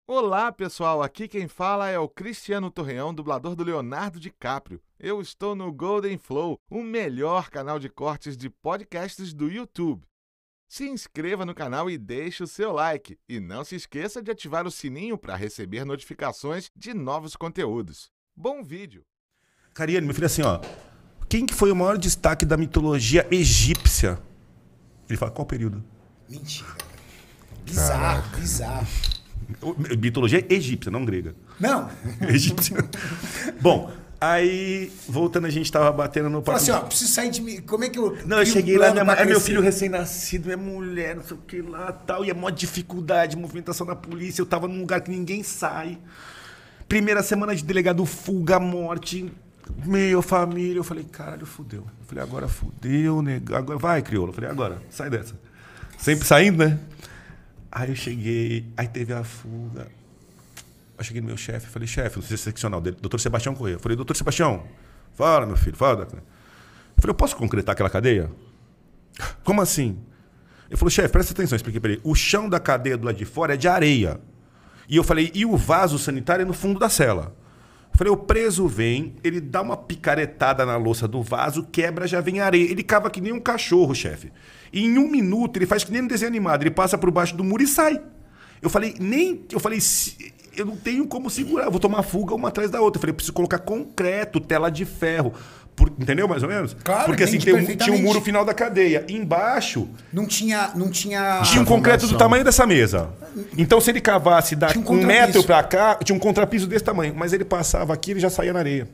Olá, pessoal! Aqui quem fala é o Cristiano Torreão, dublador do Leonardo DiCaprio. Eu estou no Golden Flow, o melhor canal de cortes de podcasts do YouTube. Se inscreva no canal e deixe o seu like. E não se esqueça de ativar o sininho para receber notificações de novos conteúdos. Bom vídeo! Cariane, meu filho, assim, ó. Quem que foi o maior destaque da mitologia egípcia? Ele fala, qual período? Mentira. Bizarro, bizarro. Mitologia egípcia, não grega. Não. Egípcia. Bom, aí, voltando, a gente tava batendo no papo. Fala assim, ó, preciso sair de mim. Como é que eu. Não, eu cheguei lá, é meu filho recém-nascido, é mulher, não sei o que lá tal. E é mó dificuldade, movimentação da polícia. Eu tava num lugar que ninguém sai. Primeira semana de delegado, fuga, morte. Meu, família. Eu falei, caralho, fudeu. Eu falei, agora fudeu, nego. Agora vai, crioulo. Eu falei, agora, sai dessa. Sempre saindo, né? Aí eu cheguei, aí teve a fuga. Eu cheguei no meu chefe, falei, chefe, não sei se é seccional dele, doutor Sebastião Corrêa. Eu falei, doutor Sebastião, fala, meu filho, fala. Eu falei, eu posso concretar aquela cadeia? Como assim? Ele falou, chefe, presta atenção, eu expliquei pra ele. O chão da cadeia do lado de fora é de areia. E eu falei, e o vaso sanitário é no fundo da cela. Eu falei, o preso vem, ele dá uma picaretada na louça do vaso, quebra, já vem areia. Ele cava que nem um cachorro, chefe. E em 1 minuto, ele faz que nem um desenho animado. Ele passa por baixo do muro e sai. Eu falei, eu não tenho como segurar. Eu vou tomar fuga uma atrás da outra. Eu falei, eu preciso colocar concreto, tela de ferro. Entendeu mais ou menos? Claro, porque assim, tinha um muro final da cadeia. Embaixo... Não tinha Tinha um concreto do tamanho dessa mesa. Então, se ele cavasse daqui 1 metro pra cá, tinha um contrapiso desse tamanho. Mas ele passava aqui, ele já saía na areia.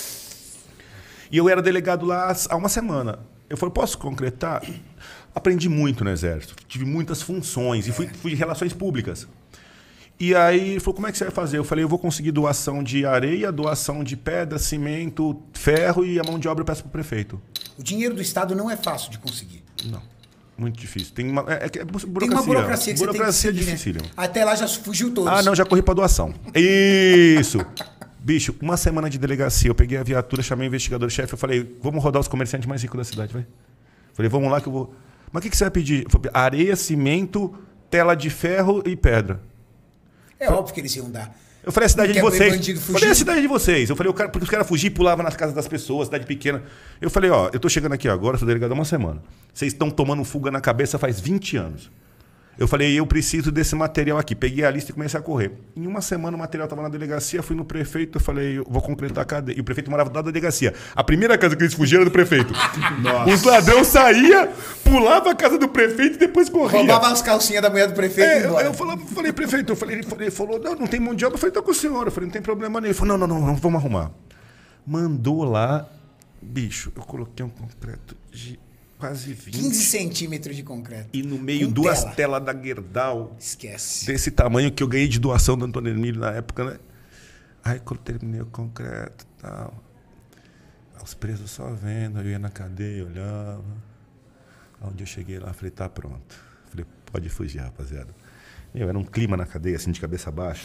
E eu era delegado lá há 1 semana. Eu falei, posso concretar? Aprendi muito no Exército. Tive muitas funções. E fui de relações públicas. E aí ele falou, como é que você vai fazer? Eu falei, eu vou conseguir doação de areia, doação de pedra, cimento, ferro e a mão de obra eu peço pro prefeito. O dinheiro do Estado não é fácil de conseguir. Não. Muito difícil. Tem uma burocracia. Tem uma burocracia que você tem que seguir, difícil. Né? Até lá já fugiu todos. Ah, não, já corri pra doação. Isso. Bicho, 1 semana de delegacia. Eu peguei a viatura, chamei o investigador-chefe. Eu falei, vamos rodar os comerciantes mais ricos da cidade, vai. Falei, vamos lá que eu vou... Mas o que você vai pedir? Eu falei, areia, cimento, tela de ferro e pedra. É óbvio que eles iam dar. Eu falei, a cidade de vocês. Eu falei, a cidade de vocês. Eu falei, porque os caras fugiam e pulavam nas casas das pessoas, cidade pequena. Eu falei, ó, eu tô chegando aqui agora, sou delegado há 1 semana. Vocês estão tomando fuga na cabeça faz 20 anos. Eu falei, eu preciso desse material aqui. Peguei a lista e comecei a correr. Em 1 semana o material estava na delegacia, fui no prefeito, eu falei, eu vou concretar a cadeia. E o prefeito morava do lado da delegacia. A primeira casa que eles fugiram era do prefeito. Os ladrões saíam, pulavam a casa do prefeito e depois corriam. Roubava as calcinhas da mulher do prefeito e embora. Eu falei, prefeito, ele falou, não tem mão de obra. Eu falei, tá com o senhor. Eu falei, não tem problema nenhum. Ele falou, não, vamos arrumar. Mandou lá, bicho, eu coloquei um concreto de quase 20. 15 centímetros de concreto. E no meio, com 2 telas da Gerdau. Esquece. Desse tamanho que eu ganhei de doação do Antônio Emílio na época, né? Aí quando terminei o concreto e tal, os presos só vendo, eu ia na cadeia, olhava. Onde eu cheguei lá, falei, tá pronto. Falei, pode fugir, rapaziada. Era um clima na cadeia, assim, de cabeça baixa.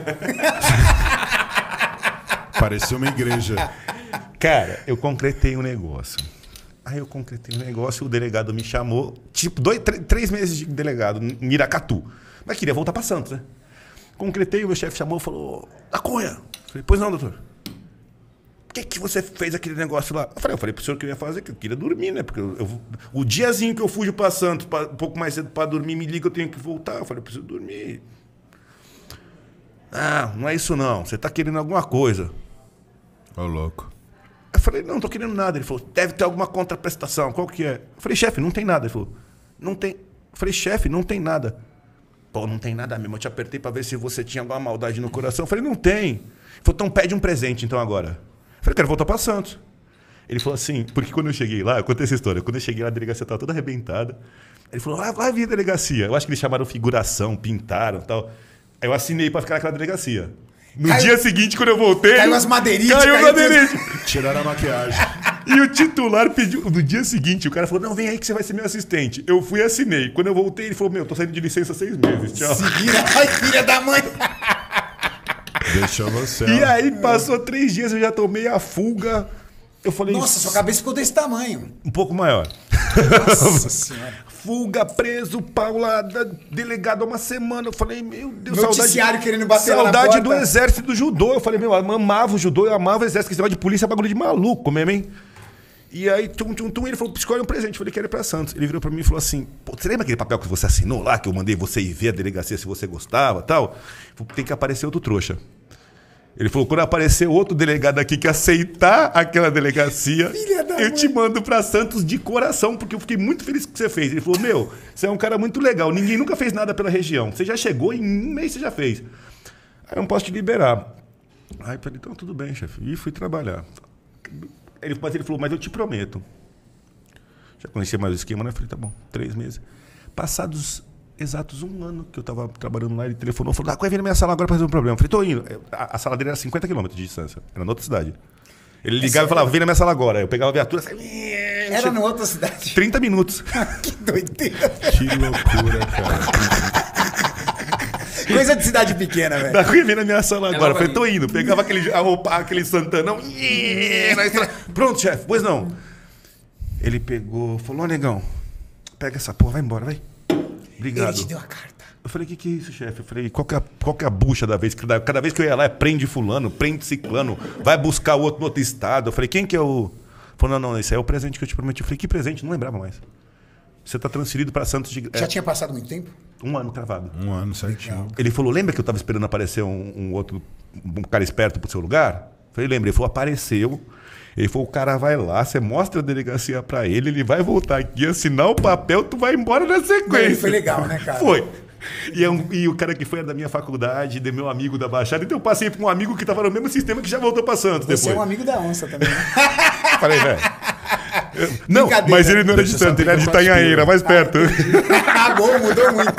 Parecia uma igreja. Cara, eu concretei um negócio. Aí eu concretei um negócio, o delegado me chamou, tipo, 3 meses de delegado, em Iracatu. Mas queria voltar para Santos, né? Concretei, o meu chefe chamou e falou, da Cunha. Falei, pois não, doutor. Por que você fez aquele negócio lá? Eu falei pro senhor que eu ia fazer, que eu queria dormir, né? Porque o diazinho que eu fujo para Santos, um pouco mais cedo para dormir, me liga, eu tenho que voltar. Eu falei, eu preciso dormir. Ah, não é isso não, você tá querendo alguma coisa. Ô, louco. Eu falei, não tô querendo nada. Ele falou, deve ter alguma contraprestação. Qual que é? Eu falei, chefe, não tem nada. Ele falou, não tem. Eu falei, chefe, não tem nada. Pô, não tem nada mesmo. Eu te apertei pra ver se você tinha alguma maldade no coração. Eu falei, não tem. Ele falou, então pede um presente então agora. Eu falei, quero voltar pra Santos. Ele falou assim, porque quando eu cheguei lá, eu contei essa história, quando eu cheguei lá, a delegacia estava toda arrebentada. Ele falou, vai vir a delegacia. Eu acho que eles chamaram figuração, pintaram e tal. Aí eu assinei pra ficar naquela delegacia. No dia seguinte, quando eu voltei... Caiu as madeirinhas. Caiu as madeirinhas. Tiraram a maquiagem. E o titular pediu... No dia seguinte, o cara falou, não, vem aí que você vai ser meu assistente. Eu fui e assinei. Quando eu voltei, ele falou, tô saindo de licença há 6 meses. Tchau. Se vira, ai, filha da mãe. Deixou você. E aí, passou 3 dias, eu já tomei a fuga. Eu falei... Nossa, sua cabeça ficou desse tamanho. Um pouco maior. Nossa senhora. Fuga, preso, paulada, delegado há uma semana. Eu falei, meu Deus, Noticiário querendo bater lá na saudade porta. do exército e do judô. Eu falei, meu, eu amava o judô, eu amava o exército, que esse negócio de polícia é bagulho de maluco mesmo, hein? E aí, ele falou, escolhe um presente. Eu falei, quero ir pra Santos. Ele virou pra mim e falou assim, pô, você lembra aquele papel que você assinou lá, que eu mandei você ir ver a delegacia se você gostava e tal? Eu falei, tem que aparecer outro trouxa. Ele falou, quando aparecer outro delegado aqui que aceitar aquela delegacia, eu te mando pra Santos de coração, porque eu fiquei muito feliz com o que você fez. Ele falou, meu, você é um cara muito legal, ninguém nunca fez nada pela região. Você já chegou, em um mês você já fez. Aí eu não posso te liberar. Aí eu falei, então tudo bem, chefe. E fui trabalhar. Mas ele falou, mas eu te prometo. Já conhecia mais o esquema, né? Eu falei, tá bom, 3 meses. Passados exatos 1 ano que eu tava trabalhando lá, ele telefonou, falou, vai vir na minha sala agora pra resolver um problema. Eu falei, tô indo. A sala dele era 50 km de distância, era na outra cidade. Ele ligava e falava, vem na minha sala agora. Eu pegava a viatura, saia... Era na outra cidade. 30 minutos. Que doideira. Que loucura, cara. Coisa de cidade pequena, velho. Daí vem na minha sala agora. Eu falei, tô indo. Pegava aquele Santanão. Pronto, chefe. Pois não. Ele pegou, falou, ó, negão, pega essa porra, vai embora, vai. Obrigado. Ele te deu a carta. Eu falei, que é isso, chefe? Eu falei, qual que é a bucha da vez? Cada vez que eu ia lá, prende fulano, prende ciclano, vai buscar o outro no outro estado. Eu falei, quem que é o... Falou, não, esse aí é o presente que eu te prometi. Eu falei, que presente? Não lembrava mais. Você tá transferido pra Santos de... Já tinha passado muito tempo? 1 ano cravado. 1 ano certinho. Ele falou, lembra que eu tava esperando aparecer um cara esperto pro seu lugar? Eu falei, lembra. Ele falou, apareceu. Ele falou, o cara vai lá, você mostra a delegacia pra ele vai voltar aqui, assinar o papel, tu vai embora na sequência. Foi legal, né, cara? Foi. E o cara que foi da minha faculdade, de meu amigo da Baixada, então eu passei por um amigo que tava no mesmo sistema que já voltou pra Santos depois. Você é um amigo da onça também, né? Falei, velho. Não, mas ele não era de Santos, ele era de Itanhaém, mais perto. Acabou, mudou muito.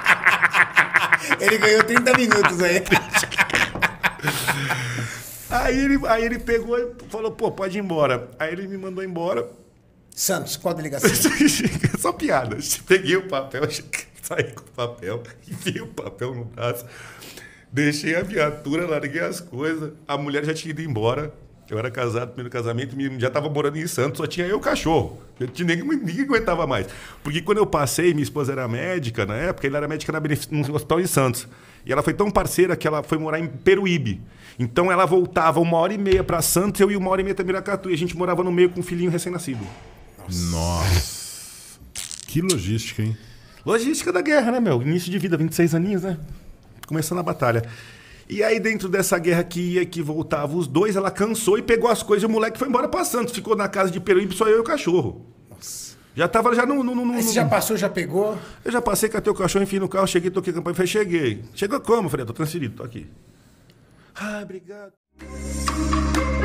Ele ganhou 30 minutos aí. Aí ele pegou e falou, pô, pode ir embora. Aí ele me mandou embora. Santos, qual delegacia? Só piada. Peguei o papel, saí com o papel, enfiei o papel no braço, deixei a viatura, larguei as coisas. A mulher já tinha ido embora. Eu era casado, primeiro casamento, já estava morando em Santos, só tinha eu e o cachorro. Ninguém aguentava mais. Porque quando eu passei, minha esposa era médica na época, ela era médica no hospital em Santos. E ela foi tão parceira que ela foi morar em Peruíbe. Então ela voltava 1h30 para Santos, eu ia 1h30 para Miracatu. E a gente morava no meio com um filhinho recém-nascido. Nossa. Que logística, hein? Logística da guerra, né, meu? Início de vida, 26 aninhos, né? Começando a batalha. E aí, dentro dessa guerra que ia e que voltava os dois, ela cansou e pegou as coisas e o moleque foi embora pra Santos. Ficou na casa de Peruíbe, só eu e o cachorro. Nossa. Já tava já no... Aí você já passou, já pegou? Eu já passei, catei o cachorro, enfim, no carro, cheguei, toquei a campanha e falei, cheguei. Chegou como? Eu falei, tô transferido, tô aqui. Ah, obrigado.